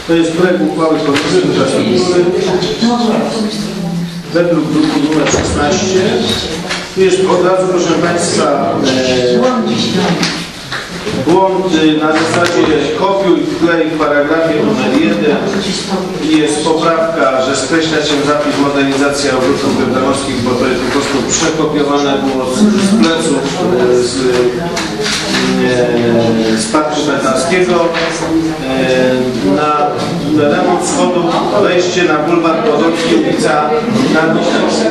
To jest projekt uchwały Komisji Infrastruktury według druku nr 16. Tu jest od razu, proszę Państwa, błąd na zasadzie kopiuj, wklej w paragrafie numer 1 i jest poprawka, że skreśla się zapis modernizacja obrótów wewnętrznych, bo to jest po prostu przekopiowane było z pleców z Parku Bednarskiego na remont schodów, wejście na bulwar Podolski, ulica Nadwiślańska.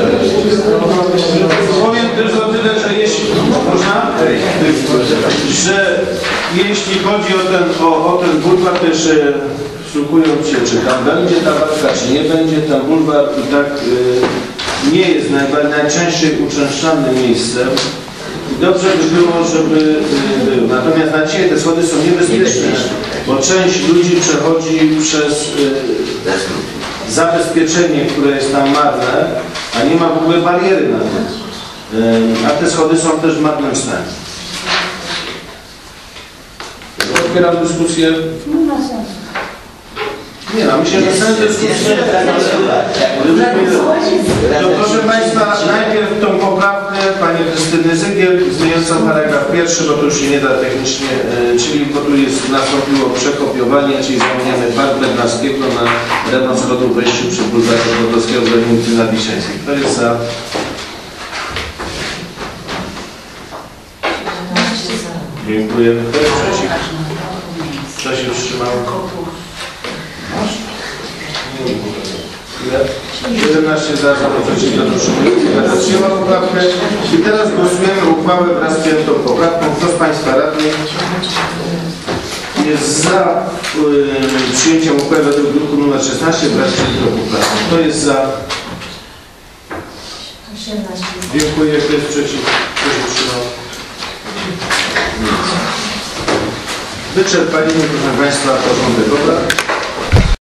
Powiem też o tyle, że jeśli można, że jeśli chodzi o ten bulwar, też wsłuchując się, czy tam będzie ta walka, czy nie będzie, ten bulwar i tak nie jest najczęściej uczęszczanym miejscem. I dobrze by było, żeby był. Natomiast na dzisiaj te schody są niebezpieczne, bo część ludzi przechodzi przez zabezpieczenie, które jest tam marne, a nie ma w ogóle bariery na tym. A te schody są też w marnym stanie. Otwieram dyskusję. Nie no, myślę, że sens dyskusji. To proszę Państwa, najpierw tą poprawkę Pani Krystyny Zygiel, zmieniającą paragraf 1, bo to już się nie da technicznie, czyli bo tu nastąpiło przekopiowanie, czyli zamieniamy Park Bednarskiego na remont schodów wejściu przy bulwarze Podolskiego w Ulicy Nadwiślańskiej. Kto jest za? Dziękujemy. Kto jest przeciw? Kto się wstrzymał? 11 za, przeciw, przyjęła poprawkę. I teraz głosujemy uchwałę wraz z przyjętą poprawką. Kto z Państwa radnych jest za przyjęciem uchwały według druku nr 16 wraz z przyjętą poprawką? Kto jest za? 18. Dziękuję. Kto jest przeciw? Kto się wstrzymał? Wyczerpaliśmy, proszę Państwa, porządek obrad.